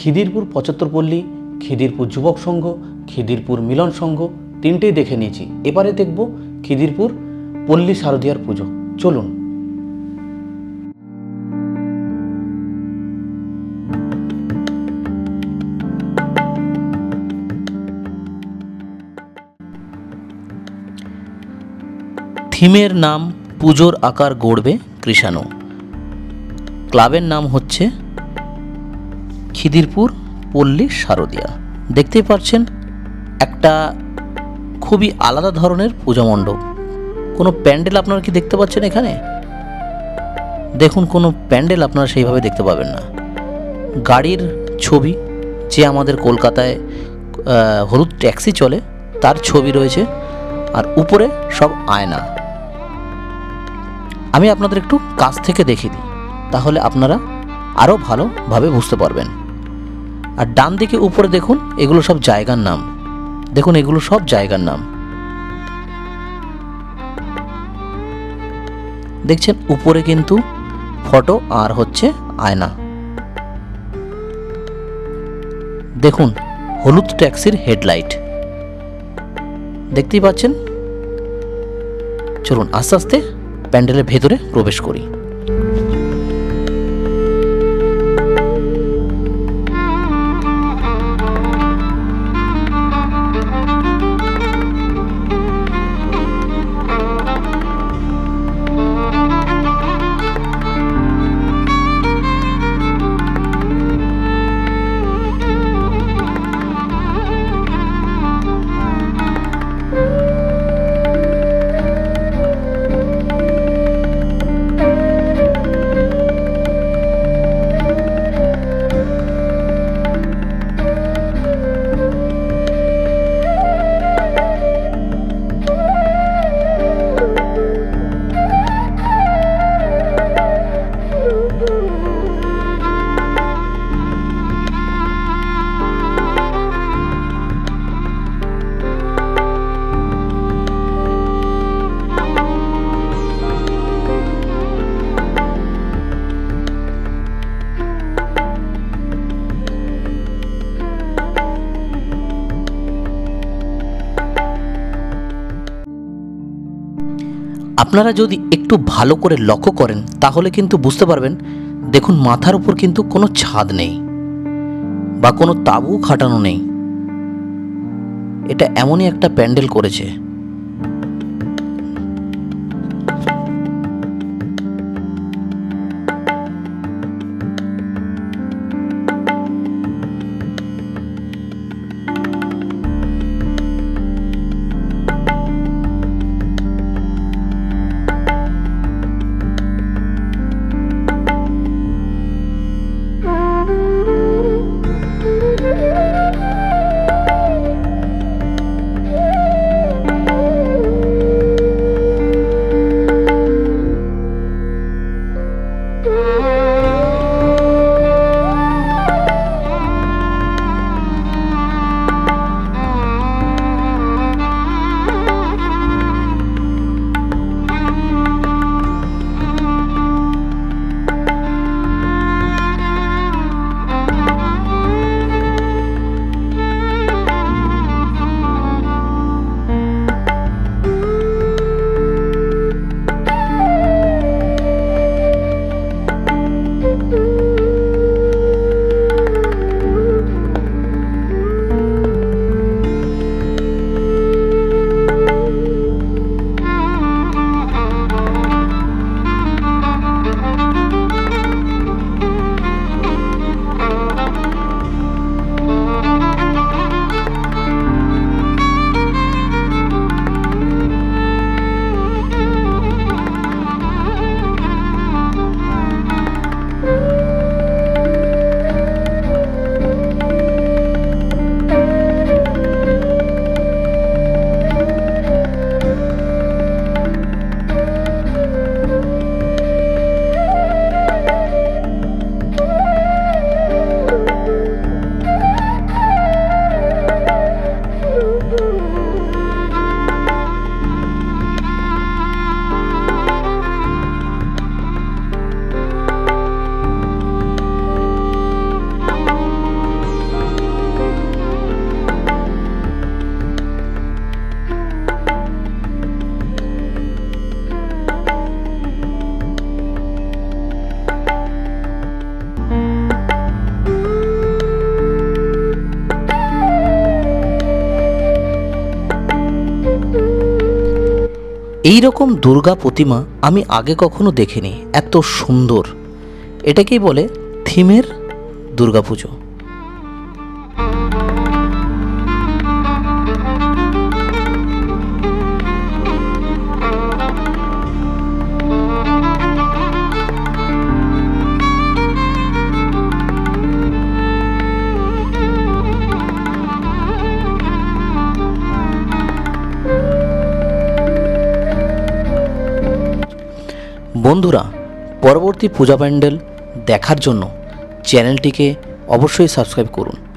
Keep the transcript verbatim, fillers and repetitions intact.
খিদিরপুর পঁচাত্তর পল্লী, খিদিরপুর যুবক সংঘ, খিদিরপুর মিলন সংঘ তিনটেই দেখে নিয়েছি। এবারে দেখব খিদিরপুর পল্লী শারদীয়ার পুজো। চলুন। থিমের নাম পুজোর আকার গড়বে কৃষাণু। ক্লাবের নাম হচ্ছে খিদিরপুর পল্লী শারদীয়া। দেখতেই পাচ্ছেন একটা খুবই আলাদা ধরনের পূজা মণ্ডপ। কোনো প্যান্ডেল আপনারা কি দেখতে পাচ্ছেন এখানে? দেখুন, কোনো প্যান্ডেল আপনারা সেইভাবে দেখতে পাবেন না। গাড়ির ছবি, যে আমাদের কলকাতায় হলুদ ট্যাক্সি চলে তার ছবি রয়েছে, আর উপরে সব আয়না। আমি আপনাদের একটু কাছ থেকে দেখিয়ে দিই, তাহলে আপনারা আরও ভালোভাবে বুঝতে পারবেন। আর ডান দিকে উপরে দেখুন, এগুলো সব জায়গার নাম। দেখুন, এগুলো সব জায়গার নাম। দেখছেন উপরে কিন্তু ফটো আর হচ্ছে আয়না। দেখুন হলুদ ট্যাক্সির হেডলাইট দেখতেই পাচ্ছেন। চলুন আস্তে আস্তে প্যান্ডেলের ভেতরে প্রবেশ করি। আপনারা যদি একটু ভালো করে লক্ষ্য করেন তাহলে কিন্তু বুঝতে পারবেন। দেখুন মাথার উপর কিন্তু কোনো ছাদ নেই বা কোনো তাঁবু খাটানো নেই। এটা এমনই একটা প্যান্ডেল করেছে। এই রকম দুর্গা প্রতিমা আমি আগে কখনো দেখিনি, এত সুন্দর। এটাকেই বলে থিমের দুর্গাপুজো। বন্ধুরা, পরবর্তী পূজা প্যান্ডেল দেখার জন্য চ্যানেলটিকে অবশ্যই সাবস্ক্রাইব করুন।